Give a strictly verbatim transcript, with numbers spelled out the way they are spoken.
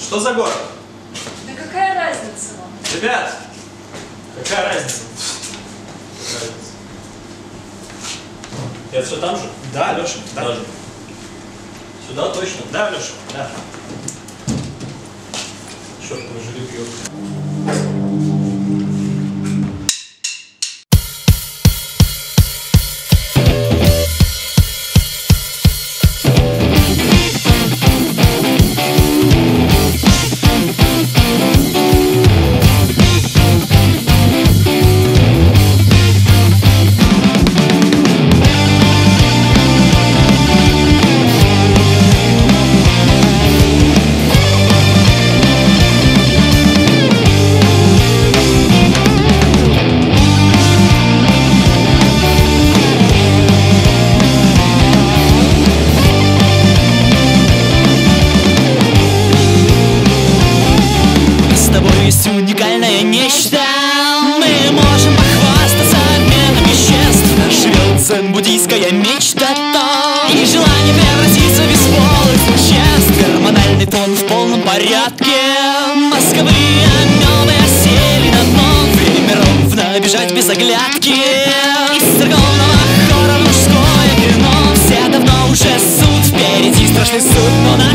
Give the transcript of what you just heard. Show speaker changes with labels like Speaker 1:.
Speaker 1: Что за город?
Speaker 2: Да какая разница вам?
Speaker 1: Ребят, какая разница? Какая разница? Это все там же?
Speaker 3: Да, Леша, да.
Speaker 1: Даже. Сюда точно?
Speaker 3: Да, Леша, да.
Speaker 1: Черт, мы жили пьет.
Speaker 4: Уникальное нечто. Мы можем похвастаться обменом веществ. Живет дзен-буддийская мечта и желание превратиться в бесполых существ. Гормональный тон в полном порядке. Мозговые амебы осели на дно. Время ровно бежать без оглядки. Из церковного хора мужское кино. Все давно уже суд, впереди страшный суд, но на